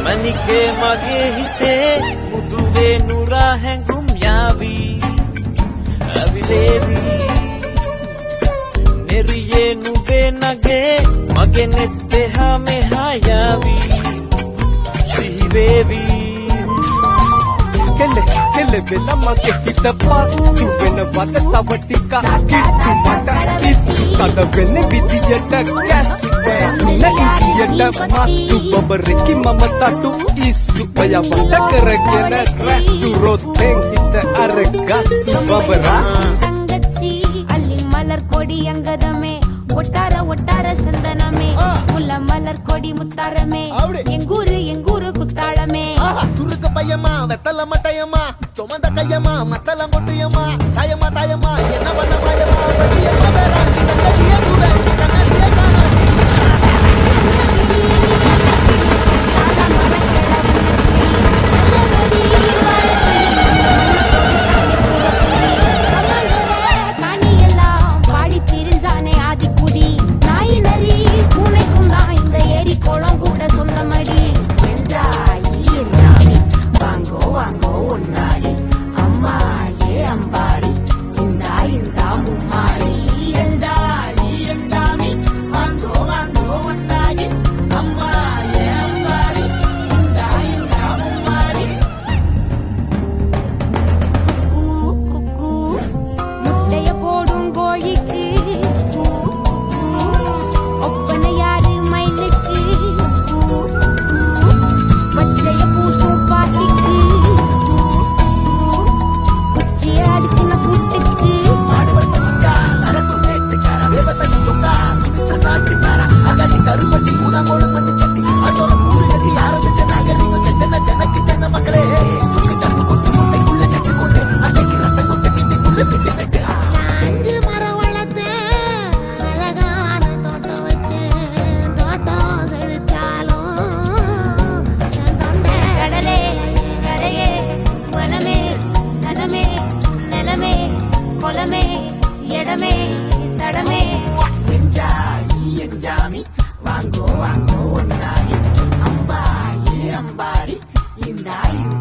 ಮನಿಗೆ ಮಗೆ ಹಿತೆ ಮುದುವೆ ನೂರ ಹೆಂಗುಂ ಯಾವಿ ಅವಿಲೇವಿ ನೆರಿಯೇ ನುಗೆ ನಗೆ ಮಗೆ ನೆತ್ತೆ ಹಮೆ ಹಾಯಾವಿ ಸಿಹಿವೇವಿ ಕೆಲ್ಲೆ ಕೆಲ್ಲೆ ಬೆಲ್ಲ ಮಗೆ ಕಿತ್ತಪ್ಪ ತುವೆನ ಬದತ ಬಟ್ಟಿಕ ಕಿಟ್ಟು ಮಟ ಕಿಸು ಕದ ಬೆನ್ನೆ ಬಿದಿಯಟ ಕ್ಯಾಸು ನ ಇಂದಿಯಟ ಮಾತು ಬಬರಕ್ಕೆ ಮಮತಾಟು ಇಸು ಭಯ ಬಂದಕರಗೆನ ರಸು ರೋತೆಂಗ್ ಹಿತ ಅರಗಸ್ತು ಬಬರ ತಂಗಚ್ಚಿ ಅಲ್ಲಿ ಮಲರ್ ಕೊಡಿ ಅಂಗದಮೆ ಒಟ್ಟಾರ ಒಟ್ಟಾರ ಸಂದನಮೆ ಮುಲ್ಲ ಮಲರ್ ಕೊಡಿ ಮುತ್ತಾರಮೆ ಎಂಗೂರು ಕುತ್ತಾಳಮೆ துருக்க பையமா வெத்தல மட்டையம்மா சுமந்த கையம்மா மத்தல மொட்டையம்மா தாயம்மா தாயம்மா என்ன பண்ண மாயம்மா பட்டியம்மா வேறாண்டி தங்கச்சிய கூடாண்டி கண்ணாடிய காணாண்டி காணியெல்லாம் பாடி திரிஞ்சானே ஆதிக்குடி நாய் நரி பூனைக்கும் தான் இந்த ஏரி குளம் கூட சொந்தமடி வாங்கோ வாங்கோ ஒன்னாரி அம்மா ஏ அம்பாரி இந்தா இந்தா மும்மாரி எந்தாரி எந்தாமி வாங்கோ வாங்கோ ஒன்னாரி அம்மா ஏ அம்பாரி இந்தா இந்தா மும்மாரி குக்கு முட்டைய போடும் கோழிக்கு ஒப்பனை யாரு மயிலுக்கு பச்சைய பூசும் பாசிக்கு குச்சிய அடுக்கின கூட்டுக்கு கருப்பட்டி மூணாங்கோடு மண்ணு சட்டி அதோட மூணு கட்டி ஆரம்பிச்ச நாகரிகம் செஞ்சன ஜனக்கு ஜன மக்களே சட்டு கொட்டு முட்டைக்குள்ள சட்டு கொண்டு அன்னைக்கு ரட்டை கொட்டு கிட்டிக்குள்ள பிட்டி வெட்டு 5 மரம் வளர்த்தேன் அழகான தோட்டம் வச்சேன் தோட்டம் செழிச்சாலும் என் தொண்டை கடலே கரையே வனமே சனமே நிலமே கொலமே இடமே தடமே என்ஜாயி என்ஜாமி வாங்கோ வாங்கோ ஒன்னாரி அம்பாரி அம்பாரி இந்தா